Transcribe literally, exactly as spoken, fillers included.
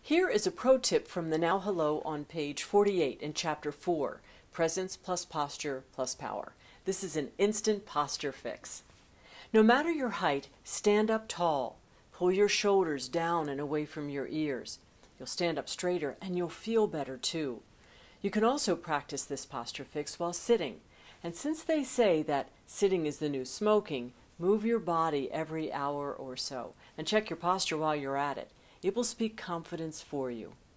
Here is a pro tip from the Now Hello on page forty-eight in chapter four, Presence plus Posture plus Power. This is an instant posture fix. No matter your height, stand up tall. Pull your shoulders down and away from your ears. You'll stand up straighter and you'll feel better too. You can also practice this posture fix while sitting. And since they say that sitting is the new smoking, move your body every hour or so and check your posture while you're at it. It will speak confidence for you.